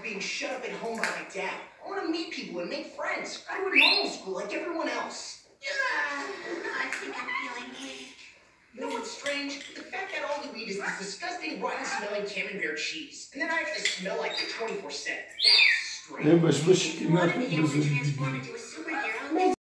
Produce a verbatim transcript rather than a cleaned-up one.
being shut up at home by my dad. I want to meet people and make friends. Go to normal school like everyone else. Yeah, I think I'm feeling weak. You know what's strange? The fact that all you eat is this disgusting, rotten-smelling camembert cheese. And then I have to smell like it twenty-four seven. That's strange. Ne baş baş You want to be able to transform into a superhero?